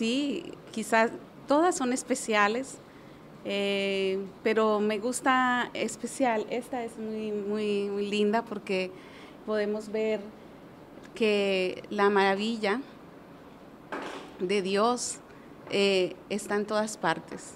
Sí, quizás todas son especiales, pero me gusta especial. Esta es muy linda porque podemos ver que la maravilla de Dios está en todas partes.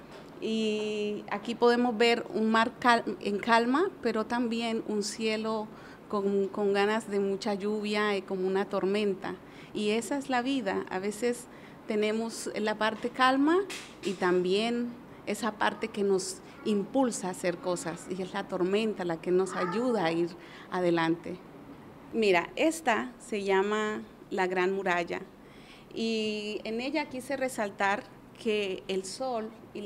Y aquí podemos ver un mar en calma, pero también un cielo con ganas de mucha lluvia y como una tormenta. Y esa es la vida. A veces tenemos la parte calma y también esa parte que nos impulsa a hacer cosas. Y es la tormenta la que nos ayuda a ir adelante. Mira, esta se llama la Gran Muralla. Y en ella quise resaltar que el sol y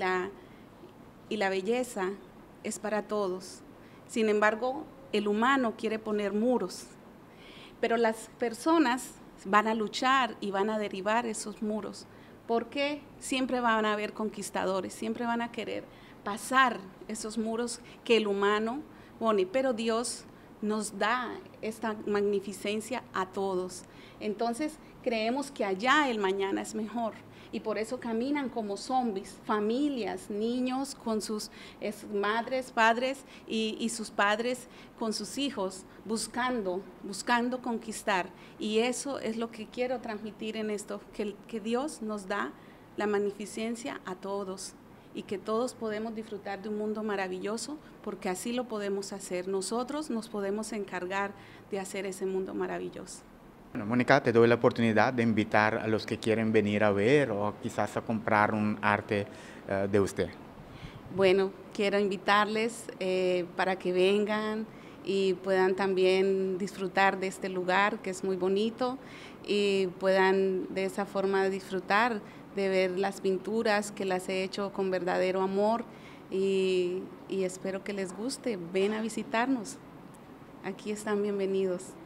la belleza es para todos. Sin embargo, el humano quiere poner muros, pero las personas van a luchar y van a derribar esos muros, porque siempre van a haber conquistadores, siempre van a querer pasar esos muros que el humano pone, pero Dios nos da esta magnificencia a todos. Entonces creemos que allá el mañana es mejor y por eso caminan como zombies, familias, niños con sus madres, padres y sus padres con sus hijos, buscando conquistar. Y eso es lo que quiero transmitir en esto, que Dios nos da la magnificencia a todos y que todos podemos disfrutar de un mundo maravilloso, porque así lo podemos hacer. Nosotros nos podemos encargar de hacer ese mundo maravilloso. Bueno, Mónica, te doy la oportunidad de invitar a los que quieren venir a ver o quizás a comprar un arte de usted. Bueno, quiero invitarles para que vengan y puedan también disfrutar de este lugar que es muy bonito y puedan de esa forma disfrutar de ver las pinturas que las he hecho con verdadero amor y espero que les guste. Ven a visitarnos. Aquí están bienvenidos.